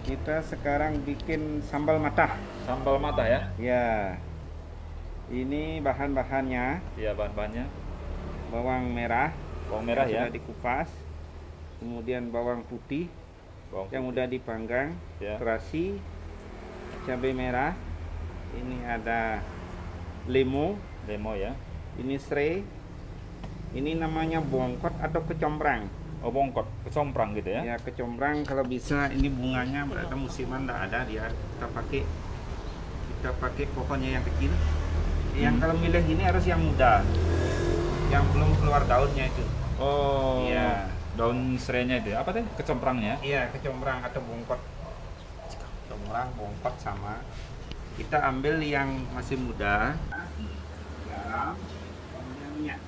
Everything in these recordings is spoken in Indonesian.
Kita sekarang bikin sambal matah. Sambal matah ya? Ya, ini bahan-bahannya: Iya, bahan-bahannya. bawang merah Bawang merah yang ya? sudah dikupas, kemudian bawang putih Bawang yang putih. udah dipanggang, Ya. terasi, cabai merah, ini ada lemo, Lemo ya? ini serai, ini namanya bongkot atau kecombrang. Oh, bongkot, kecomprang gitu ya? Ya, kecombrang kalau bisa. Ini bunganya berada musiman tidak ada dia. Kita pakai pohonnya yang kecil. Yang kalau milih ini harus yang muda, yang belum keluar daunnya itu. Oh, Iya. daun serainya itu ya? Apa teh? Kecomprangnya? Iya, kecombrang atau bongkot. Kecombrang, bongkot sama. Kita ambil yang masih muda. Garam, kemudian minyak.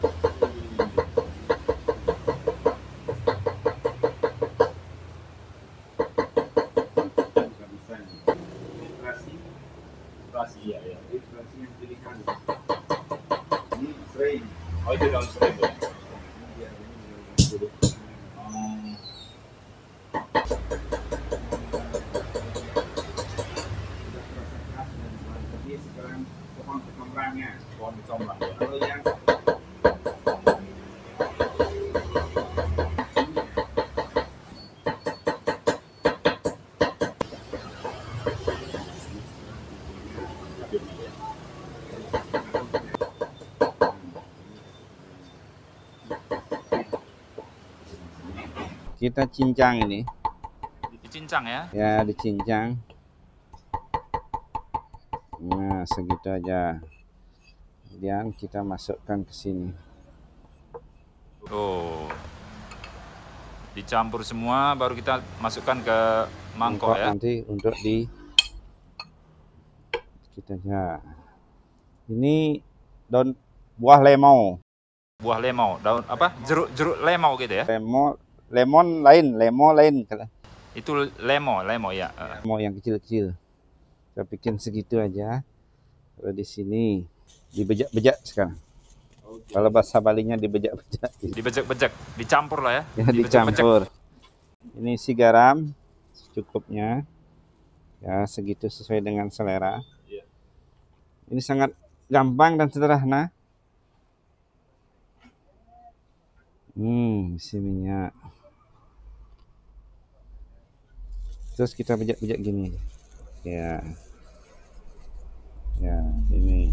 Terasi ya, ya. Terasi yang pilihan. Ini serai. Oh, itu daun serai itu ya? Jadi sekarang pohon kecombrangnya. Pohon kecomprang ya? Kalau yang kita cincang ini. Dicincang ya? Ya, dicincang. Nah, segitu aja. Kemudian kita masukkan ke sini. Oh. Dicampur semua, baru kita masukkan ke mangkok ya? Nanti untuk kita aja. Ini daun buah lemon. Buah lemau, daun apa? Jeruk lemau gitu ya? Lemon lain. Itu lemo ya. Lemon yang kecil-kecil. Kita bikin segitu aja. Kalau di sini dibejak-bejak sekarang. Kalau bahasa Balinya dibejak-bejak. Dibejek-bejek, dicampur lah ya? Ya, Dibejek-bejek. dicampur. Ini isi garam secukupnya. Ya, segitu sesuai dengan selera. Ini sangat gampang dan sederhana. Isi minyak. Terus kita bejak-bejak gini aja. Ya. Ya, ini.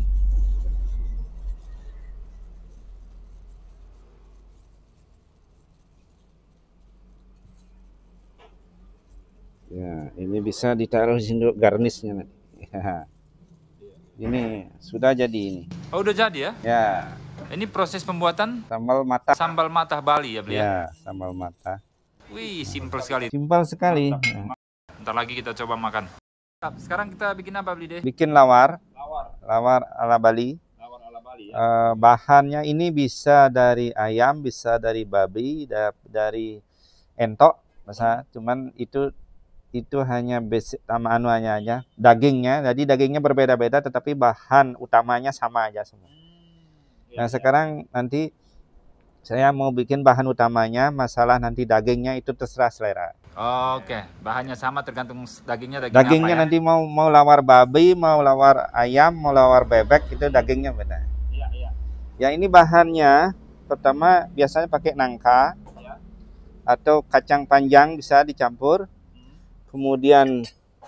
Ya, ini bisa ditaruh di sini garnisnya nanti. Ya. Ini sudah jadi ini. Oh, udah jadi ya? Ya, Ini proses pembuatan sambal matah Bali ya, Beli ya? ya, sambal matah. Wih, simpel sekali. Simpel sekali. Ya. Ntar lagi kita coba makan. Sekarang kita bikin apa, Beli deh? Bikin lawar ala Bali. Lawar ala Bali ya? Bahannya ini bisa dari ayam, bisa dari babi, dari entok, cuman itu hanya basic sama anuannya aja, dagingnya. Jadi dagingnya berbeda-beda, tetapi bahan utamanya sama aja semua. Nah, sekarang nanti saya mau bikin bahan utamanya, masalah nanti dagingnya itu terserah selera. Oke, bahannya sama tergantung dagingnya Dagingnya apa ya? nanti mau lawar babi, mau lawar ayam, mau lawar bebek, itu dagingnya beda. Iya. Ya, ini bahannya pertama biasanya pakai nangka Ya. atau kacang panjang bisa dicampur. Kemudian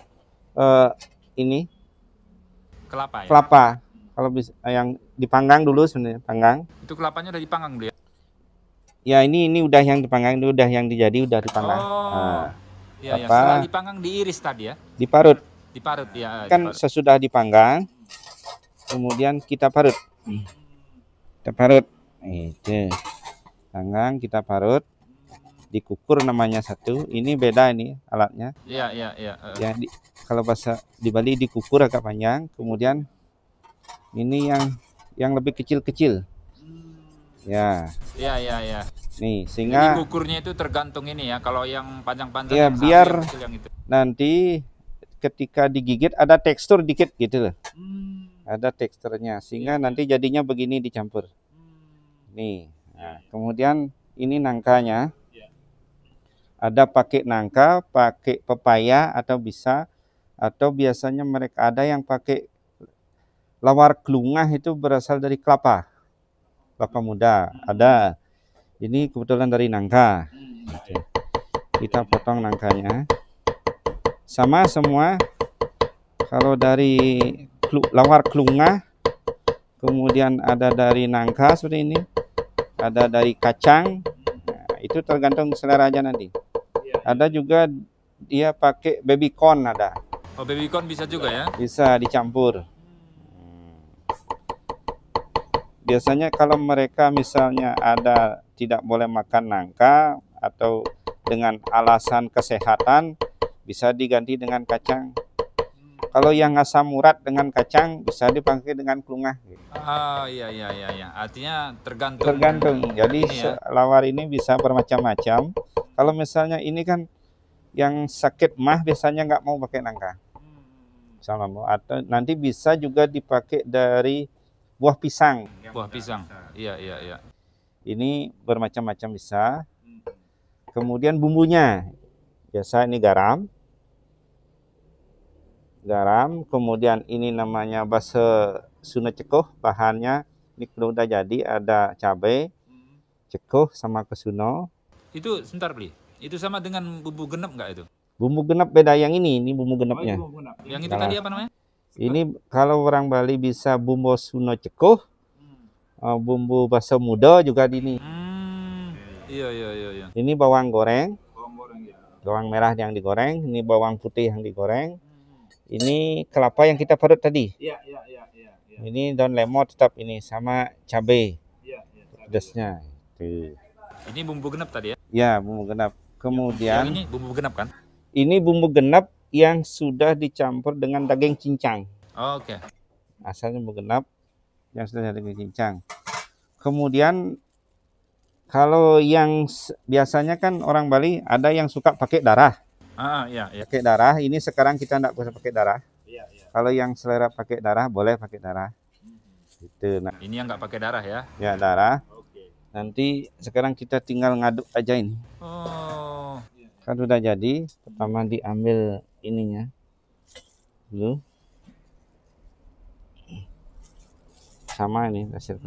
ini Kelapa ya? kelapa. Kalau bisa yang dipanggang dulu sebenarnya, panggang. Itu kelapanya udah dipanggang, Beli ya? Ya, ini udah yang dipanggang, udah yang udah dipanggang. Oh. Iya. Apa? Setelah dipanggang diiris tadi ya? Diparut. Diparut ya. Kan Diparut. sesudah dipanggang, kemudian kita parut. Kita parut. Itu. Panggang, kita parut. Dikukur namanya satu. Ini beda ini alatnya. Iya. Ya, kalau bahasa di Bali dikukur agak panjang, kemudian ini yang lebih kecil-kecil. Ya. Iya. Nih, sehingga Jadi kukurnya itu tergantung ini ya. Kalau yang panjang-panjang ya, yang biar yang kecil yang itu. nanti ketika digigit ada tekstur dikit gitu loh. Ada teksturnya, sehingga nanti jadinya begini dicampur. Nih. Nah, kemudian ini nangkanya. Ada pakai nangka, pakai pepaya atau biasanya mereka ada yang pakai lawar kelungah itu berasal dari kelapa muda. Ada. Ini kebetulan dari nangka. Oke. Kita potong nangkanya. Sama semua. Kalau dari lawar kelungah, kemudian ada dari nangka seperti ini, ada dari kacang. Nah, itu tergantung selera aja nanti. Ada juga dia pakai baby corn ada. Oh, baby corn bisa juga ya? Bisa dicampur. Biasanya kalau mereka misalnya ada tidak boleh makan nangka atau dengan alasan kesehatan bisa diganti dengan kacang. Kalau yang asam urat dengan kacang bisa dipakai dengan kelungah. Ah, iya. Artinya tergantung. Tergantung. Jadi ya? lawar ini bisa bermacam-macam. Kalau misalnya ini kan yang sakit mah biasanya nggak mau pakai nangka. Sama mau. Atau nanti bisa juga dipakai dari buah pisang. Buah pisang. Iya. Ini bermacam-macam bisa. Kemudian bumbunya. Biasa ini garam. Kemudian ini namanya bakso suna cekoh, bahannya ini kalau udah jadi ada cabai, cekoh sama kesuno. Itu sebentar beli. Itu sama dengan bumbu genep nggak itu? Bumbu genep beda yang ini bumbu genepnya. Yang itu tadi apa namanya? Ini kalau orang Bali bisa bumbu suna cekoh, bumbu bakso muda juga di ini. Iya. Ini bawang goreng. Bawang merah yang digoreng, ini bawang putih yang digoreng. Ini kelapa yang kita parut tadi. Iya. Ini daun lemon tetap ini sama cabai. Pedasnya. Ini bumbu genep tadi ya? Ya, bumbu genep. Kemudian yang ini bumbu genep kan? Ini bumbu genep yang sudah dicampur dengan daging cincang. Oh, oke. Asalnya bumbu genep yang sudah daging cincang. Kemudian kalau yang biasanya kan orang Bali ada yang suka pakai darah. Iya. Pakai darah, ini sekarang kita tidak usah pakai darah. Iya. Kalau yang selera pakai darah, boleh pakai darah. Gitu. Nah, ini yang nggak pakai darah ya? Ya, darah. Nanti sekarang kita tinggal ngaduk aja ini. Oh. Kan udah jadi, pertama diambil ininya dulu. Sama ini hasil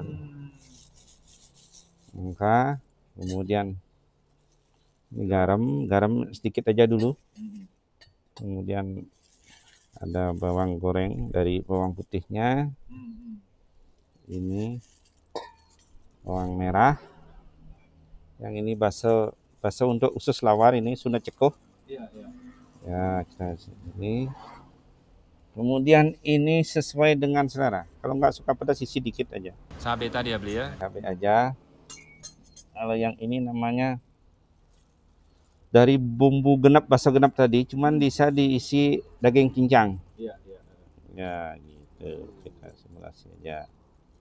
maka kemudian ini garam sedikit aja dulu. Kemudian ada bawang goreng dari bawang putihnya. Ini bawang merah. Yang ini bakso untuk usus lawar ini suna cekoh. Ya, kita ini. Kemudian ini sesuai dengan selera. Kalau nggak suka pedas sisi dikit aja. Cabai tadi ya beli ya? Cabai aja. Kalau yang ini namanya dari bumbu genep, bakso genep tadi, cuman bisa diisi daging cincang. Iya. Ya, gitu. Kita simulasi aja.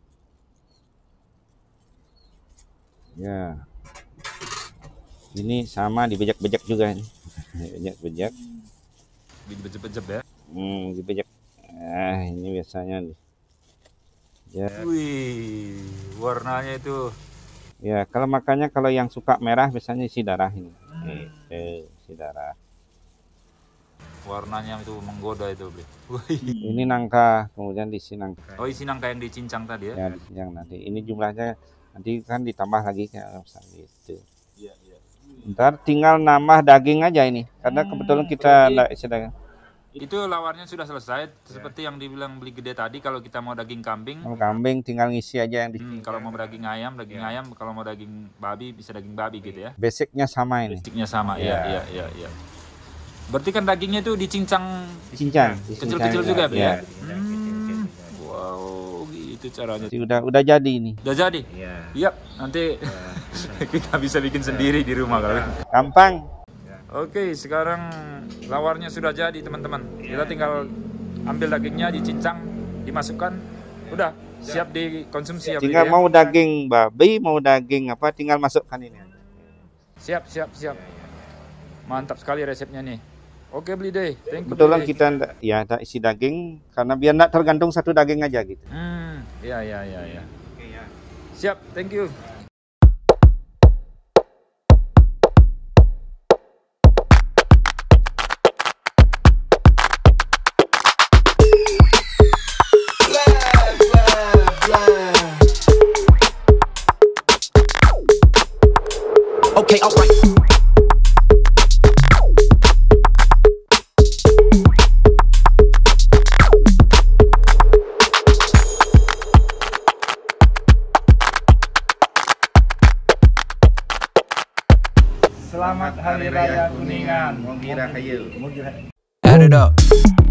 Ya. Ini sama dibejek-bejek juga nih. Bejek-bejek. Dibejek-bejek ya? Dibejek. Ini biasanya nih. Ya. Wih, warnanya itu. Ya, makanya kalau yang suka merah biasanya isi darah ini. Isi darah. Warnanya itu menggoda itu, Bli. Ini nangka, kemudian diisi nangka. Oh, isi nangka yang dicincang tadi ya? Ya, dicincang nanti. Ini jumlahnya nanti kan ditambah lagi kayak gitu. Iya. Ntar tinggal nambah daging aja ini, karena kebetulan kita enggak isi daging. Itu lawarnya sudah selesai, seperti yang dibilang beli gede tadi. Kalau kita mau daging kambing, tinggal ngisi aja yang di. Kalau mau daging ayam, ayam. Kalau mau daging babi, bisa daging babi gitu ya. Basicnya sama ini. Basicnya sama, iya. Berarti kan dagingnya itu dicincang kecil-kecil juga, Bli ya? Wow, gitu caranya. Udah jadi ini. Udah jadi? Iya. Nanti kita bisa bikin sendiri di rumah kalau. Gampang. Oke, sekarang lawarnya sudah jadi, teman-teman. Kita tinggal ambil dagingnya, dicincang, dimasukkan, udah siap dikonsumsi ya. Tinggal mau daging babi, mau daging apa, tinggal masukkan ini. Siap. Mantap sekali resepnya nih. Oke, Bli deh. Kebetulan kita tak isi daging karena biar enggak tergantung satu daging aja gitu. Iya. Siap, thank you. Okay, alright. Selamat Hari Raya Kuningan. Mogi Rahayu. Add it up.